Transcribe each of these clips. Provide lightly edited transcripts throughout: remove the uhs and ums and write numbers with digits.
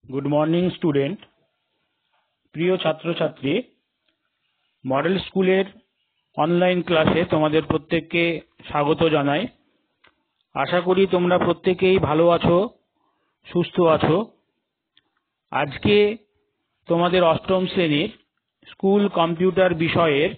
Good morning student प्रिय छात्र छात्री model स्कूलेर online क्लासे तुम्हादेर प्रत्येकके स्वागत जानाई। आशा करी तोमरा प्रत्येकेई भालो आछो सुस्थ आछो। आज के तुम्हादेर अष्टम श्रेणीर स्कूल कम्पिউটার विषयेर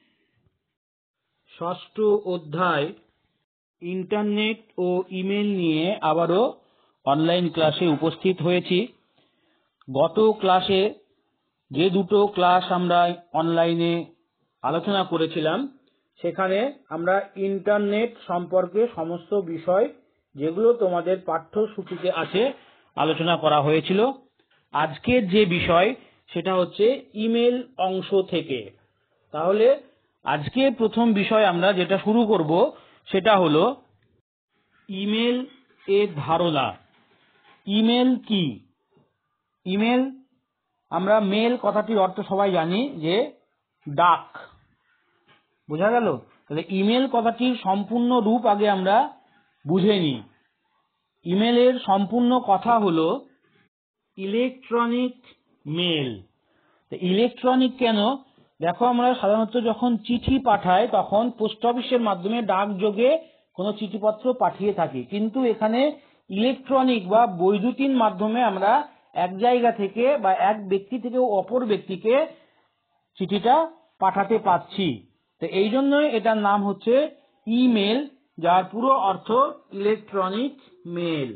षष्ठ अध्याय इंटरनेट और इमेल निये आबारो ऑनलाइन क्लासे उपस्थित हयेछि। गत क्लासे जे दुटो क्लास आमरा अनलाइने आलोचना करेछिलाम सेखाने आमरा इंटरनेट सम्पर्के समस्त विषय जेगुलो तोमादेर पाठ्यसूचिते आछे आलोचना करा हयेछिलो। आजकेर जे विषय सेटा होच्छे इमेल अंश थेके। ताहले आजके प्रथम विषय आमरा जेटा शुरू करब सेटा हलो इमेल एर धारणा। इमेल की? इमेल आमरा मेल कथाटिर अर्थ सबाई जानी जे डाक, बोझा गेल। ताहले इमेल कथाटिर सम्पूर्ण रूप आगे आमरा बुझे नी। इमेलेर सम्पूर्ण कथा हलो इलेक्ट्रनिक मेल। इलेक्ट्रनिक केन? देखो आमरा साधारणत जखन चिठी पाठाई तखन पोस्ट अफिसेर माध्यमे डाकयोगे कोनो चिठिपत्र पाठिये थाकि, किन्तु एखाने इलेक्ट्रनिक बा बैद्युतिन माध्यमे आमरा एक जायगा थेके बा एक व्यक्ति थेके अपर व्यक्तिके चिठिटा पाठाते पारछि। तो एई जन्यई एटार नाम होच्छे इमेल, जार पुरो अर्थ इलेक्ट्रनिक मेल।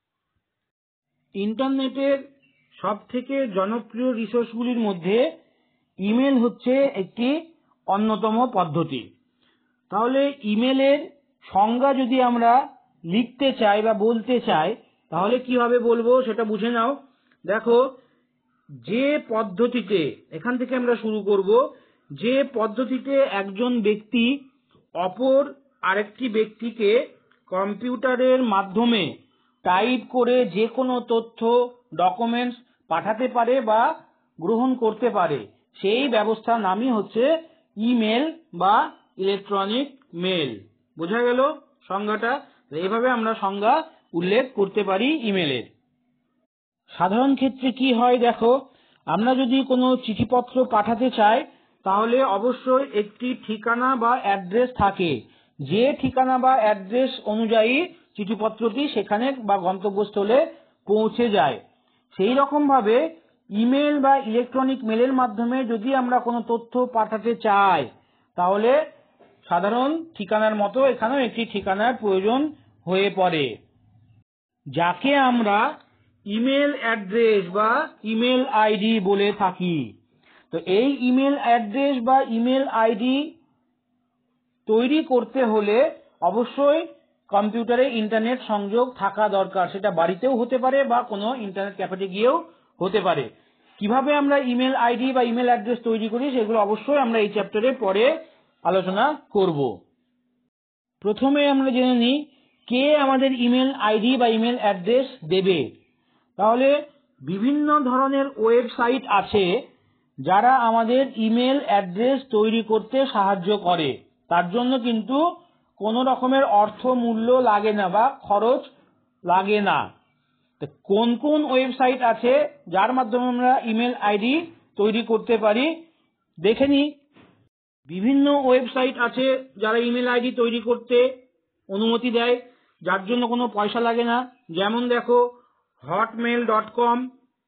इंटरनेटेर सबथेके जनप्रिय रिसोर्सगुलिर मध्ये इमेल होच्छे एकटी अन्यतम पद्धति। ताहले इमेलेर संज्ञा यदि आमरा लिखते चाই বা বলতে চাই তাহলে কিভাবে বলবো সেটা বুঝে নাও। देखो जे पद्धतिते एखान थेके आमरा शुरू करब, जे पद्धतिते एकजन व्यक्ति अपर आरेकटी व्यक्तिके कम्पिউটারের माध्यमे टाइप करे जे कोनो तथ्य डकुमेंट्स पाठाते पारे बा ग्रहण करते पारे सेई व्यवस्थार नामई होच्छे इमेल बा इलेक्ट्रनिक मेल। बोझा गेल संज्ञाटा? एइभाবে आमरा संज्ञा उल्लेख करते पारी इमेलेर। साधारण क्षेत्रे कि हय देखो, आमरा यदि कोनो चिठिपत्र पाठाते चाই ताहले अवश्यई एकटी ठिकाना बा एड्रेस थाके। जे ठिकाना बा एड्रेस अनुयायी चिठिपत्रटी सेखाने बा गंतव्यस्थले पौঁছে যায়। সেই রকম ভাবে ইমেল বা ইলেকট্রনিক মেলের মাধ্যমে যদি আমরা কোনো তথ্য পাঠাতে চাই তাহলে সাধারণ ঠিকানার মতো এখানেও একটি ঠিকানার প্রয়োজন হয়ে পড়ে, যাকে আমরা ইমেল অ্যাড্রেস বা ইমেল আইডি বলে থাকি। তো এই ইমেল অ্যাড্রেস বা ইমেল আইডি তৈরি করতে হলে অবশ্যই কম্পিউটারে ইন্টারনেট সংযোগ থাকা দরকার। সেটা বাড়িতেও হতে পারে বা কোনো ইন্টারনেট ক্যাফেতে গিয়েও হতে পারে। কিভাবে আমরা ইমেল আইডি বা ইমেল অ্যাড্রেস তৈরি করি সেগুলো অবশ্যই আমরা এই চ্যাপ্টারে পরে আলোচনা করব। প্রথমে আমরা জেনে নিই কে আমাদের ইমেল আইডি বা ইমেল অ্যাড্রেস দেবে। তাহলে বিভিন্ন ধরনের ওয়েবসাইট আছে যারা আমাদের ইমেল অ্যাড্রেস তৈরি করতে সাহায্য করে। তার জন্য কিন্তু কোনো রকমের অর্থ মূল্য লাগে না বা খরচ লাগে না। তো কোন কোন ওয়েবসাইট আছে যার মাধ্যমে আমরা ইমেল আইডি তৈরি করতে পারি দেখে নিই। বিভিন্ন ওয়েবসাইট আছে যারা ইমেল আইডি তৈরি করতে অনুমতি দেয়, যার জন্য কোনো পয়সা লাগে না। যেমন দেখো hotmail.com,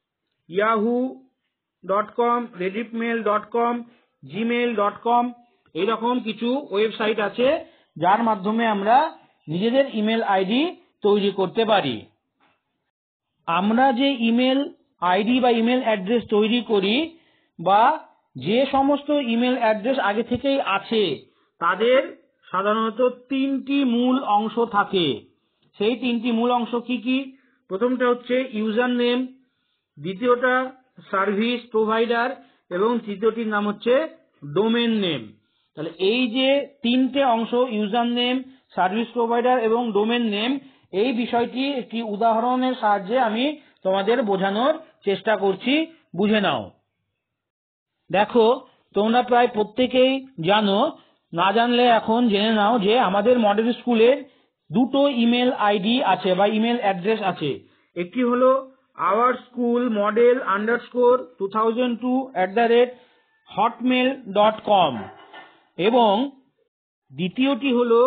yahoo.com, redditmail.com, gmail.com এইরকম কিছু ওয়েবসাইট আছে যার মাধ্যমে আমরা নিজেদের ইমেল আইডি তৈরি করতে পারি। আমরা যে ইমেল আইডি বা ইমেল অ্যাড্রেস তৈরি করি বা যে সমস্ত ইমেল অ্যাড্রেস আগে থেকেই আছে তাদের সাধারণত তিনটি মূল অংশ থাকে। সেই তিনটি মূল অংশ কি কি? প্রথমটা হচ্ছে ইউজার নেম, দ্বিতীয়টা সার্ভিস প্রোভাইডার এবং তৃতীয়টির নাম হচ্ছে ডোমেন নেম। তাহলে এই যে তিনটে অংশ ইউজার নেম, সার্ভিস প্রোভাইডার এবং ডোমেন নেম, এই বিষয়টি একটি উদাহরণের সাহায্যে আমি তোমাদের বোঝানোর চেষ্টা করছি, বুঝে নাও। দেখো তোমরা প্রায় প্রত্যেকেই জানো, না জানলে এখন জেনে নাও যে আমাদের মডেল স্কুলের দুটো ইমেল আইডি আছে বা ইমেল অ্যাড্রেস আছে। একটি হলো our school model_2002@hotmail.com এবং দ্বিতীয়টি হলো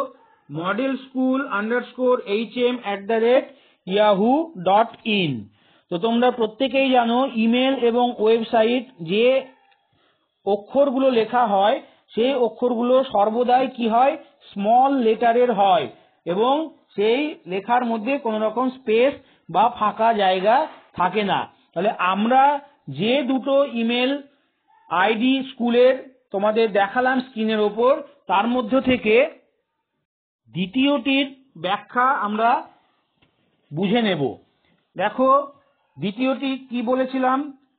modelschool_hm@yahoo.in। তো তোমরা প্রত্যেকেই জানো ইমেল এবং ওয়েবসাইট যে অক্ষরগুলো লেখা হয় সেই অক্ষরগুলো সর্বদাই কি হয়, স্মল লেটারের হয় এবং সেই লেখার মধ্যে কোনো রকম স্পেস বা ফাঁকা জায়গা থাকে না। তাহলে আমরা যে দুটো ইমেল আইডি স্কুলের তোমাদের দেখালাম স্ক্রিনের ওপর, তার মধ্য থেকে দ্বিতীয়টির ব্যাখ্যা আমরা বুঝে নেব। দেখো দ্বিতীয়টি কি বলেছিলাম,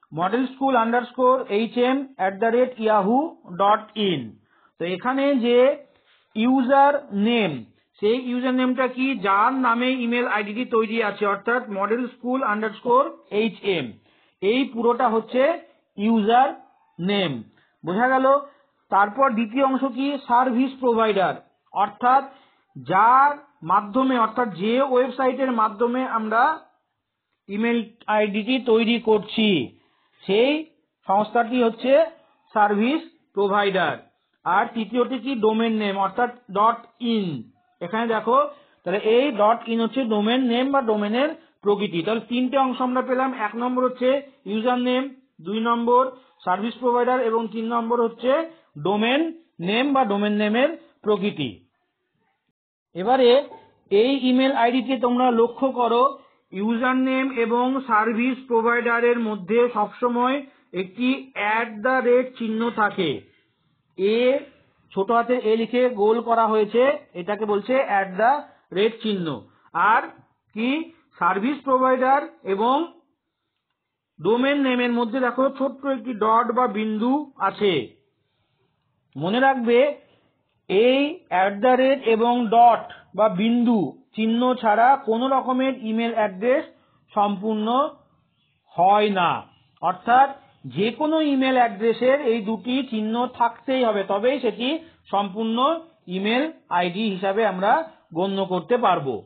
modelschool_hm@yahoo.in। তো এখানে যে ইউজার নেম, সেই ইউজার নেমটা কি, যার নামে ইমেল আইডিটি তৈরি আছে, অর্থাৎ modelschool_hm, এই পুরোটা হচ্ছে ইউজার নেম। বোঝা গেল? তারপর দ্বিতীয় অংশ কি, সার্ভিস প্রোভাইডার, অর্থাৎ যার মাধ্যমে, অর্থাৎ যে ওয়েবসাইটের মাধ্যমে আমরা ইমেল আইডিটি তৈরি করছি সেই সংস্থাটি হচ্ছে সার্ভিস প্রোভাইডার। আর তৃতীয়টি কি, ডোমেন নেম, অর্থাৎ .in। এখানে দেখো তাহলে এই .in হচ্ছে ডোমেন নেম বা ডোমেনের প্রকৃতি। তাহলে তিনটে অংশ আমরা পেলাম। 1 নম্বর হচ্ছে ইউজার নেম, 2 নম্বর সার্ভিস প্রোভাইডার এবং 3 নম্বর হচ্ছে ডোমেন নেম বা ডোমেন নেমের প্রকৃতি। এবারে এই ইমেল আইডিতে তোমরা লক্ষ্য করো, ইউজার নেম এবং সার্ভিস প্রোভাইডারের মধ্যে সবসময় একটি চিহ্ন থাকে। এ ছোট হাতে এ লিখে গোল করা হয়েছে, এটাকে বলছে চিহ্ন। আর কি, সার্ভিস প্রোভাইডার এবং ডোমেন নেমের মধ্যে দেখো ছোট্ট একটি ডট বা বিন্দু আছে। মনে রাখবে এই এবং ডট বা বিন্দু চিহ্ন ছাড়া কোনো রকমের ইমেল অ্যাড্রেস সম্পূর্ণ হয় না। অর্থাৎ যে কোনো ইমেল অ্যাড্রেসের এই দুটি চিহ্ন থাকতেই হবে, তবেই সেটি সম্পূর্ণ ইমেল আইডি হিসাবে আমরা গণ্য করতে পারবো।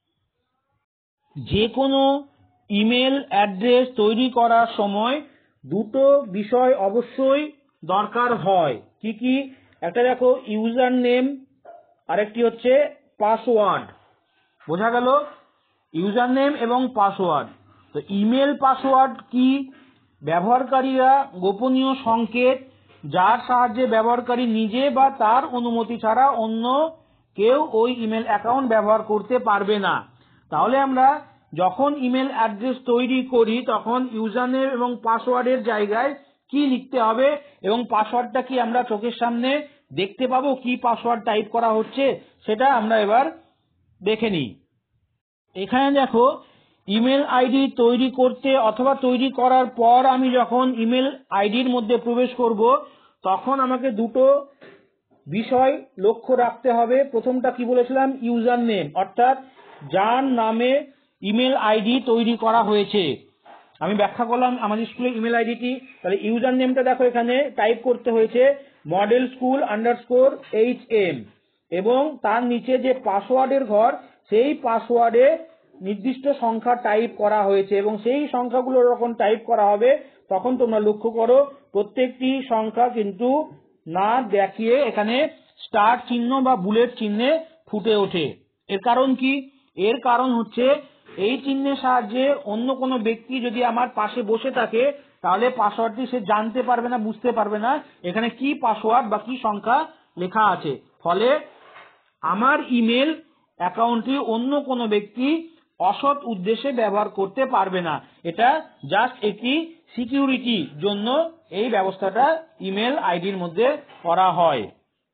যে কোনো ইমেল অ্যাড্রেস তৈরি করার সময় দুটো বিষয় অবশ্যই দরকার হয়। কি কি? একটা দেখো ইউজার নেম, আরেকটি হচ্ছে পাসওয়ার্ড। বোঝা গেল? ইউজার নেম এবং পাসওয়ার্ড। তো ইমেল পাসওয়ার্ড কি? ব্যবহারকারীরা গোপনীয় সংকেত যার সাহায্যে ব্যবহারকারী নিজে বা তার অনুমতি ছাড়া অন্য কেউ ওই ইমেল অ্যাকাউন্ট ব্যবহার করতে পারবে না। তাহলে আমরা যখন ইমেল অ্যাড্রেস তৈরি করি তখন ইউজার নেম এবং পাসওয়ার্ডের জায়গায় কি লিখতে হবে এবং পাসওয়ার্ডটা কি আমরা চোখের সামনে দেখতে পাবো, কি পাসওয়ার্ড টাইপ করা হচ্ছে, সেটা আমরা এবার দেখে নিই। এখানে দেখো ইমেল আইডি তৈরি করতে অথবা তৈরি করার পর আমি যখন ইমেল আইডির মধ্যে প্রবেশ করব তখন আমাকে দুটো বিষয় লক্ষ্য রাখতে হবে। প্রথমটা কি বলেছিলাম, ইউজার নেম, অর্থাৎ যার নামে ইমেল আইডি তৈরি করা হয়েছে। আমি ব্যাখ্যা করলাম আমাদের স্কুলের ইমেল আইডিটি। তাহলে ইউজার নেমটা দেখো এখানে টাইপ করতে হয়েছে modelschool_hm এবং তার নিচে যে পাসওয়ার্ডের ঘর, সেই পাসওয়ার্ডে নির্দিষ্ট সংখ্যা টাইপ করা হয়েছে এবং সেই সংখ্যাগুলো যখন টাইপ করা হবে তখন তোমরা লক্ষ্য করো প্রত্যেকটি সংখ্যা কিন্তু না দেখিয়ে এখানে স্টার চিহ্ন বা বুলেট চিহ্নে ফুটে ওঠে। এর কারণ কি? এর কারণ হচ্ছে এই চিহ্নের সাহায্যে অন্য কোনো ব্যক্তি যদি আমার পাশে বসে থাকে তাহলে পাসওয়ার্ডটি সে জানতে পারবে না, বুঝতে পারবে না এখানে কি পাসওয়ার্ড বা কি সংখ্যা লেখা আছে। ফলে আমার ইমেল অ্যাকাউন্টটি অন্য কোনো ব্যক্তি অসৎ উদ্দেশ্যে ব্যবহার করতে পারবে না। এটা জাস্ট একটি সিকিউরিটির জন্য এই ব্যবস্থাটা ইমেল আইডির মধ্যে করা হয়।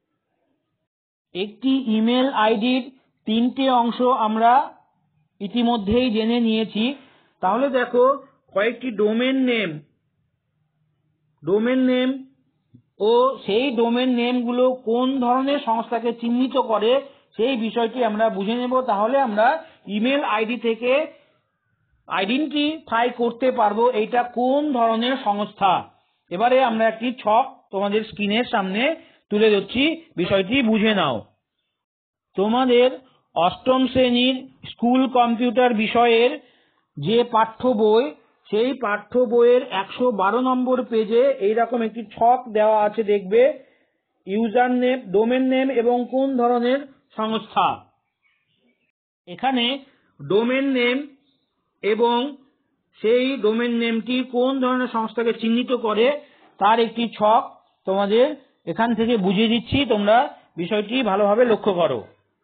একটি ইমেল আইডির তিনটে অংশ আমরা ইতিমধ্যেই জেনে নিয়েছি। তাহলে দেখো কয়েকটি ডোমেন নেম ও সেই ডোমেন নেমগুলো কোন ধরনের সংস্থাকে চিহ্নিত করে সেই বিষয়টি আমরা বুঝে নেব। তাহলে আমরা ইমেল আইডি থেকে আইডেন্টিফাই করতে পারবো এইটা কোন ধরনের সংস্থা। এবারে আমরা একটি ছক তোমাদের স্ক্রিনের সামনে তুলে ধরছি, বিষয়টি বুঝে নাও। তোমাদের অষ্টম শ্রেণীর স্কুল কম্পিউটার বিষয়ের যে পাঠ্য বই সেই পাঠ্য বইয়ের 112 নম্বর পেজে এইরকম একটি ছক দেওয়া আছে, দেখবে ইউজার নেম, ডোমেন নেম এবং কোন ধরনের সংস্থা। এখানে ডোমেন নেম এবং সেই ডোমেন নেমটি কোন ধরনের সংস্থাকে চিহ্নিত করে তার একটি ছক তোমাদের এখান থেকে বুঝিয়ে দিচ্ছি, তোমরা বিষয়টি ভালোভাবে লক্ষ্য করো।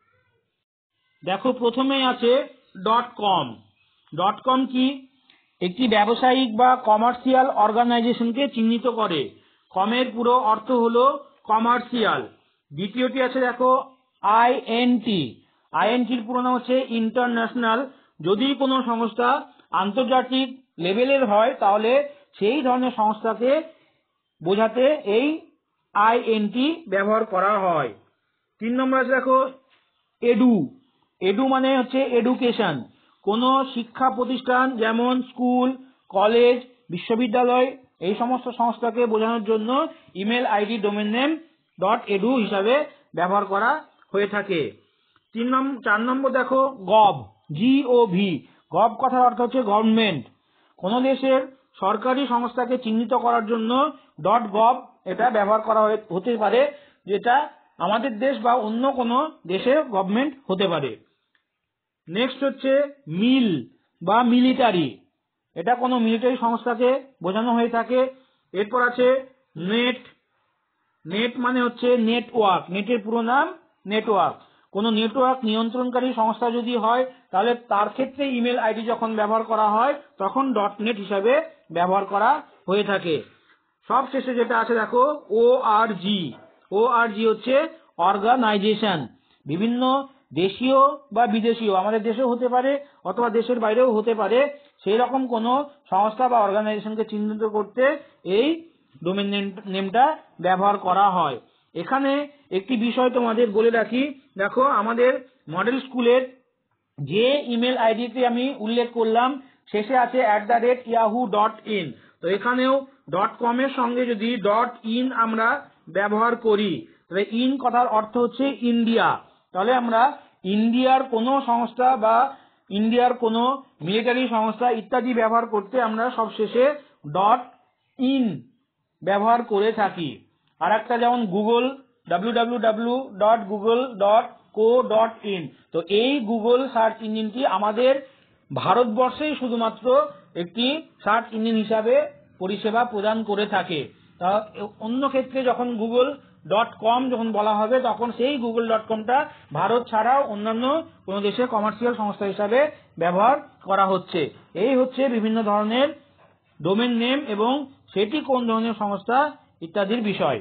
দেখো, প্রথমেই আছে .com। .com কি? একটি ব্যবসায়িক বা কমার্শিয়াল অর্গানাইজেশনকে চিহ্নিত করে। কমের পুরো অর্থ হলো কমার্শিয়াল। দ্বিতীয়টি আছে দেখো INT। INTর পুরো নাম হচ্ছে ইন্টারন্যাশনাল। যদি কোনো সংস্থা আন্তর্জাতিক লেভেলের হয় তাহলে সেই ধরনের সংস্থাকে বোঝাতে এই INT ব্যবহার করা হয়। 3 নম্বর আছে দেখো এডু। এডু মানে হচ্ছে এডুকেশন। কোনো শিক্ষা প্রতিষ্ঠান যেমন স্কুল, কলেজ, বিশ্ববিদ্যালয় এই সমস্ত সংস্থাকে বোঝানোর জন্য email ID domain name .edu হিসাবে ব্যবহার করা হয়ে থাকে। 4 নম্বর দেখো গভ। GOV। গভ কথার অর্থ হচ্ছে গভর্নমেন্ট। কোনো দেশের সরকারি সংস্থাকে চিহ্নিত করার জন্য .gov এটা ব্যবহার করা হতে পারে, যেটা আমাদের দেশ বা অন্য কোনো দেশের গভর্নমেন্ট হতে পারে। নেক্সট হচ্ছে মিল বা মিলিটারি। এটা কোনো মিলিটারি সংস্থাকে বোঝানো হয়ে থাকে। এরপর আছে নেট। নেট মানে হচ্ছে নেটওয়ার্ক। নেটের পুরো নাম নেটওয়ার্ক। কোনো নেটওয়ার্ক নিয়ন্ত্রণকারী সংস্থা যদি হয় তাহলে তার ক্ষেত্রে ইমেল আইডি যখন ব্যবহার করা হয় তখন .net হিসাবে ব্যবহার করা হয়ে থাকে। সব শেষে যেটা আছে দেখো ORG। ORG হচ্ছে অর্গানাইজেশন। বিভিন্ন দেশীয় বা বিদেশীয়, আমাদের দেশেও হতে পারে অথবা দেশের বাইরেও হতে পারে, সেই রকম কোনো সংস্থা বা অর্গানাইজেশনকে চিহ্নিত করতে এই ডোমেন নেমটা ব্যবহার করা হয়। এখানে একটি বিষয় তোমাদের বলে রাখি, দেখো আমাদের মডেল স্কুলের যে ইমেল আইডিতে আমি উল্লেখ করলাম শেষে আছে @yahoo.in। তো এখানেও .com এর সঙ্গে যদি .in আমরা ব্যবহার করি তাহলে ইন কথার অর্থ হচ্ছে ইন্ডিয়া। তাহলে আমরা ইন্ডিয়ার কোনো সংস্থা বা ইন্ডিয়ার কোনো মিলিটারি সংস্থা ইত্যাদি ব্যবহার করতে আমরা সবশেষে .in ব্যবহার করে থাকি। আর একটা যেমন গুগল, www.google.co.in। তো এই গুগল সার্চ ইঞ্জিনটি আমাদের ভারতবর্ষেই শুধুমাত্র একটি সার্চ ইঞ্জিন হিসাবে পরিষেবা প্রদান করে থাকে। তা অন্য ক্ষেত্রে যখন google.com যখন বলা হবে তখন সেই google.comটা ভারত ছাড়াও অন্যান্য কোনো দেশে কমার্শিয়াল সংস্থা হিসাবে ব্যবহার করা হচ্ছে। এই হচ্ছে বিভিন্ন ধরনের ডোমেন নেম এবং সেটি কোন ধরনের সংস্থা ইত্যাদির বিষয়।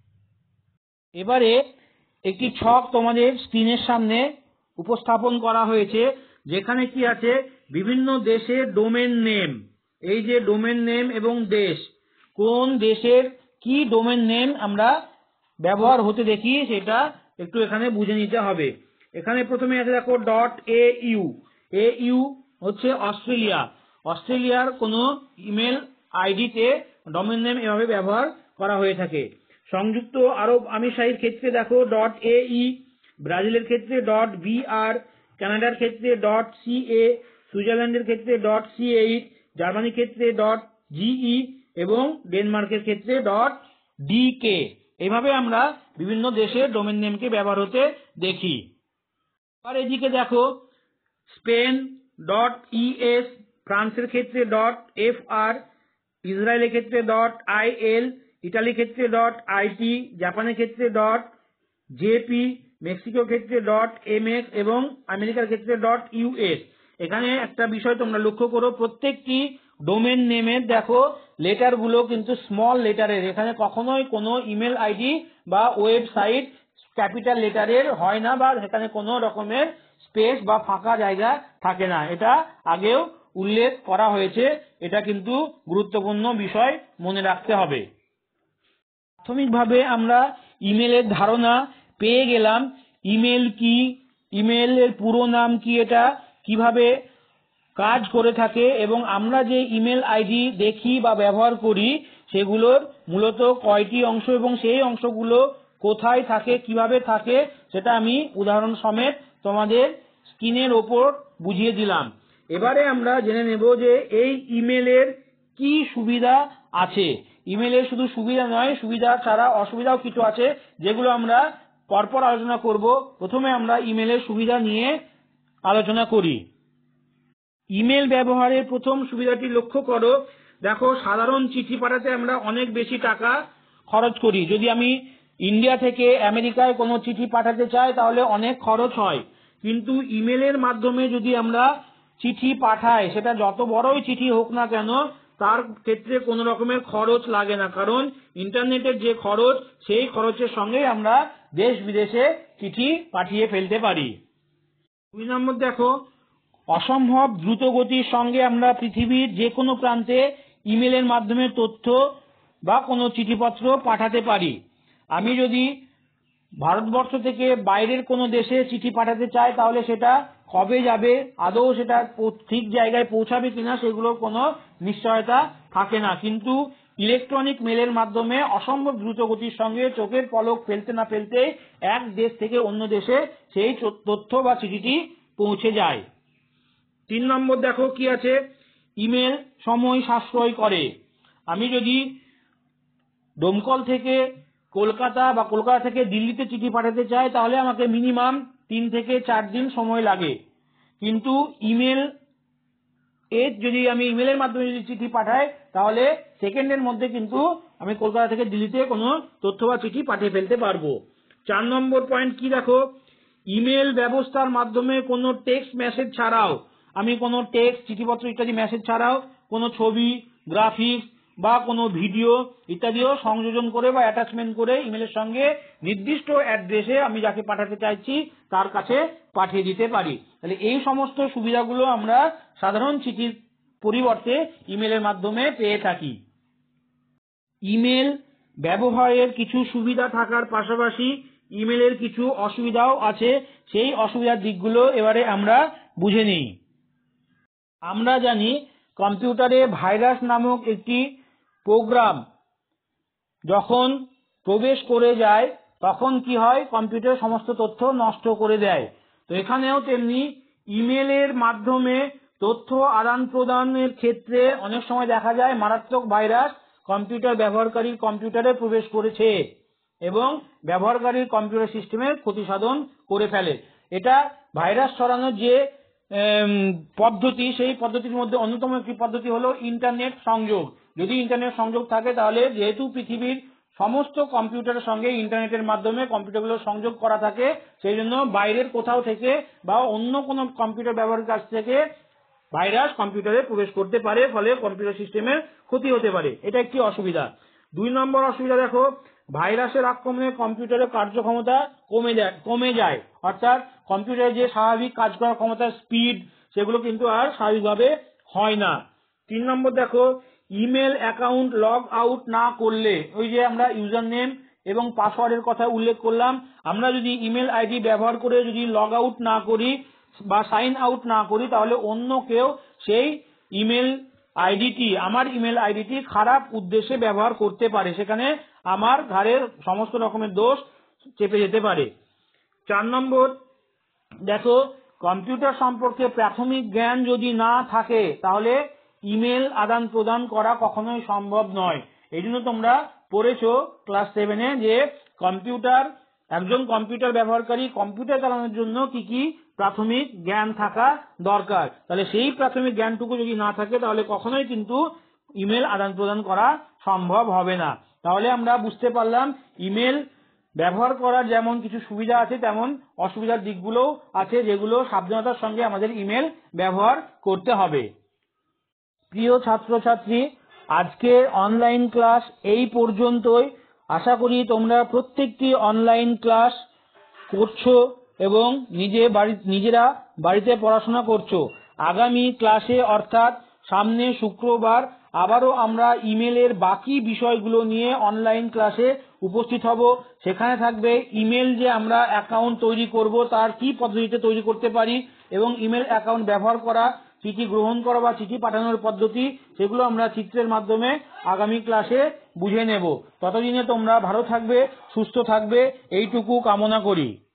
এবারে একটি ছক তোমাদের স্ক্রিনের সামনে উপস্থাপন করা হয়েছে, যেখানে কি আছে বিভিন্ন দেশের ডোমেন নেম। এই যে ডোমেন নেম এবং দেশ, কোন দেশের কি ডোমেন নেম আমরা ব্যবহার হতে দেখি সেটা একটু এখানে বুঝে নিতে হবে। এখানে প্রথমে আছে দেখো .au। AU হচ্ছে অস্ট্রেলিয়া। অস্ট্রেলিয়ার কোনো ইমেল আইডিতে ডোমেন নেম এভাবে ব্যবহার করা হয়ে থাকে। সংযুক্ত আরব আমিরশাহীর ক্ষেত্রে দেখো .ae, ব্রাজিলের ক্ষেত্রে .br, কানাডার ক্ষেত্রে .ca, সুইজারল্যান্ডের ক্ষেত্রে .ch, জার্মানির ক্ষেত্রে .ge এবং ডেনমার্কের ক্ষেত্রে .dk। এভাবে আমরা বিভিন্ন দেশের ডোমেন নেমকে ব্যবহার হতে দেখি। আর এদিকে দেখো স্পেন .es, ফ্রান্সের ক্ষেত্রে .fr, ইসরায়েলের ক্ষেত্রে .il, ইটালির ক্ষেত্রে .it, জাপানের ক্ষেত্রে .jp, মেক্সিকোর ক্ষেত্রে .mx এবং আমেরিকার ক্ষেত্রে .us। এখানে একটা বিষয় তোমরা লক্ষ্য করো, প্রত্যেকটি ডোমেন নেমের দেখো লেটার গুলো কিন্তু স্মল লেটারের। এখানে কখনোই কোনো ইমেল আইডি বা ওয়েবসাইট ক্যাপিটাল লেটারের হয় না, বা সেখানে কোনো রকমের স্পেস বা ফাঁকা জায়গা থাকে না। এটা আগেও উল্লেখ করা হয়েছে, এটা কিন্তু গুরুত্বপূর্ণ বিষয় মনে রাখতে হবে। প্রাথমিকভাবে আমরা ইমেলের ধারণা পেয়ে গেলাম। ইমেল কি, ইমেলের পুরো নাম কি, এটা কিভাবে কাজ করে থাকে এবং আমরা যে ইমেল আইডি দেখি বা ব্যবহার করি সেগুলোর মূলত কয়টি অংশ এবং সেই অংশগুলো কোথায় থাকে, কিভাবে থাকে, সেটা আমি উদাহরণ সমেত তোমাদের স্ক্রিনের ওপর বুঝিয়ে দিলাম। এবারে আমরা জেনে নেব যে এই ইমেলের কি সুবিধা আছে। ইমেলের শুধু সুবিধা নয়, সুবিধা ছাড়া অসুবিধাও কিছু আছে, যেগুলো আমরা পরপর আলোচনা করব। প্রথমে আমরা ইমেলের সুবিধা নিয়ে আলোচনা করি। ইমেল ব্যবহারের প্রথম সুবিধাটি লক্ষ্য করো। দেখো, সাধারণ চিঠি পাঠাতে আমরা অনেক বেশি টাকা খরচ করি। যদি আমি ইন্ডিয়া থেকে আমেরিকায় কোনো চিঠি পাঠাতে চাই তাহলে অনেক খরচ হয়, কিন্তু ইমেলের মাধ্যমে যদি আমরা চিঠি পাঠাই, সেটা যত বড়ই চিঠি হোক না কেন, তার ক্ষেত্রে কোনো রকমের খরচ লাগে না, কারণ ইন্টারনেটের যে খরচ, সেই খরচের সঙ্গে আমরা দেশ বিদেশে চিঠি পাঠিয়ে ফেলতে পারি। 2 নম্বর দেখো, অসম্ভব দ্রুত গতির সঙ্গে আমরা পৃথিবীর যে কোনো প্রান্তে ইমেলের মাধ্যমে তথ্য বা কোনো চিঠিপত্র পাঠাতে পারি। আমি যদি ভারতবর্ষ থেকে বাইরের কোনো দেশে চিঠি পাঠাতে চাই, তাহলে সেটা কবে যাবে, আদৌ সেটা ঠিক জায়গায় পৌঁছাবে কিনা, সেগুলোর কোনো নিশ্চয়তা থাকে না। কিন্তু ইলেকট্রনিক মেলের মাধ্যমে অসম্ভব দ্রুত গতির সঙ্গে চোখের পলক ফেলতে না ফেলতে এক দেশ থেকে অন্য দেশে সেই তথ্য বা চিঠিটি পৌঁছে যায়। 3 নম্বর দেখো কি আছে, ইমেল সময় সাশ্রয় করে। আমি যদি ডোমকল থেকে কলকাতা বা কলকাতা থেকে দিল্লিতে চিঠি পাঠাতে চাই, তাহলে আমাকে মিনিমাম 3 থেকে 4 দিন সময় লাগে। কিন্তু যদি আমি ইমেলের মাধ্যমে যদি চিঠি পাঠাই, তাহলে সেকেন্ডের মধ্যে কিন্তু আমি কলকাতা থেকে দিল্লিতে কোনো তথ্য বা চিঠি পাঠিয়ে ফেলতে পারবো। 4 নম্বর পয়েন্ট কি দেখো, ইমেল ব্যবস্থার মাধ্যমে কোনো টেক্সট মেসেজ ছাড়াও, আমি কোনো টেক্সট, চিঠিপত্র ইত্যাদি মেসেজ ছাড়াও কোনো ছবি, গ্রাফিক্স বা কোনো ভিডিও ইত্যাদিও সংযোজন করে বা অ্যাটাচমেন্ট করে ইমেলের সঙ্গে নির্দিষ্ট অ্যাড্রেসে আমি যাকে পাঠাতে চাইছি তার কাছে পাঠিয়ে দিতে পারি। তাহলে এই সমস্ত সুবিধাগুলো আমরা সাধারণ চিঠির পরিবর্তে ইমেলের মাধ্যমে পেয়ে থাকি। ইমেল ব্যবহারের কিছু সুবিধা থাকার পাশাপাশি ইমেলের কিছু অসুবিধাও আছে। সেই অসুবিধার দিকগুলো এবারে আমরা বুঝে নিই। আমরা জানি কম্পিউটারে ভাইরাস নামক একটি প্রোগ্রাম যখন প্রবেশ করে যায়, তখন কি হয়, কম্পিউটারের সমস্ত তথ্য নষ্ট করে দেয়। তো এখানেও তেমনি ইমেলের মাধ্যমে তথ্য আদান প্রদানের ক্ষেত্রে অনেক সময় দেখা যায় মারাত্মক ভাইরাস কম্পিউটার ব্যবহারকারীর কম্পিউটারে প্রবেশ করেছে এবং ব্যবহারকারীর কম্পিউটার সিস্টেমের ক্ষতি সাধন করে ফেলে। এটা ভাইরাস ছড়ানোর যে পদ্ধতি, সেই পদ্ধতির মধ্যে অন্যতম একটি পদ্ধতি হলো ইন্টারনেট সংযোগ। যদি ইন্টারনেট সংযোগ থাকে, তাহলে যেহেতু পৃথিবীর সমস্ত কম্পিউটারের সঙ্গে ইন্টারনেটের মাধ্যমে কম্পিউটারগুলো সংযোগ করা থাকে, সেই জন্য বাইরের কোথাও থেকে বা অন্য কোনো কম্পিউটার ব্যবহারের কাছ থেকে ভাইরাস কম্পিউটারে প্রবেশ করতে পারে, ফলে কম্পিউটার সিস্টেমের ক্ষতি হতে পারে। এটা একটি অসুবিধা। 2 নম্বর অসুবিধা দেখো, ভাইরাসের আক্রমণে কম্পিউটারের কার্যক্ষমতা কমে যায়, অর্থাৎ কম্পিউটারের যে স্বাভাবিক কাজ করার ক্ষমতা, স্পিড, সেগুলো কিন্তু আর স্বাভাবিকভাবে হয় না। 3 নম্বর দেখো, ইমেল অ্যাকাউন্ট লগ আউট না করলে, ওই যে আমরা ইউজার নেম এবং পাসওয়ার্ডের কথা উল্লেখ করলাম, আমরা যদি ইমেল আইডি ব্যবহার করে যদি লগ আউট না করি বা সাইন আউট না করি, তাহলে অন্য কেউ সেই ইমেল আইডিটি, আমার ইমেল আইডিটি খারাপ উদ্দেশ্যে ব্যবহার করতে পারে, সেখানে আমার ঘাড়ের সমস্ত রকমের দোষ চেপে যেতে পারে। 4 নম্বর দেখো, কম্পিউটার সম্পর্কে প্রাথমিক জ্ঞান যদি না থাকে, তাহলে ইমেল আদান প্রদান করা কখনোই সম্ভব নয়। এই জন্য তোমরা পড়েছো ক্লাস 7-এ যে একজন কম্পিউটার ব্যবহারকারী কম্পিউটার চালানোর জন্য কি কি প্রাথমিক জ্ঞান থাকা দরকার। তাহলে সেই প্রাথমিক জ্ঞানটুকু যদি না থাকে, তাহলে কখনোই কিন্তু ইমেল আদান প্রদান করা সম্ভব হবে না। তাহলে আমরা বুঝতে পারলাম ইমেল ব্যবহার করার যেমন কিছু সুবিধা আছে, তেমন অসুবিধার দিকগুলোও আছে, যেগুলো সাবধানতার সঙ্গে আমাদের ইমেল ব্যবহার করতে হবে। প্রিয় ছাত্রছাত্রী, আজকে অনলাইন ক্লাস এই পর্যন্তই। আশা করি তোমরা প্রত্যেকটি অনলাইন ক্লাস করছো এবং নিজেরা বাড়িতে পড়াশোনা করছো। আগামী ক্লাসে, অর্থাৎ সামনে শুক্রবার, আবারও আমরা ইমেলের বাকি বিষয়গুলো নিয়ে অনলাইন ক্লাসে উপস্থিত হব। সেখানে থাকবে ইমেল যে আমরা অ্যাকাউন্ট তৈরি করব, তার কি পদ্ধতিতে তৈরি করতে পারি, এবং ইমেল অ্যাকাউন্ট ব্যবহার করা, চিঠি গ্রহণ করা বা চিঠি পাঠানোর পদ্ধতি, সেগুলো আমরা চিত্রের মাধ্যমে আগামী ক্লাসে বুঝে নেব। ততদিনে তোমরা ভালো থাকবে, সুস্থ থাকবে, এইটুকু কামনা করি।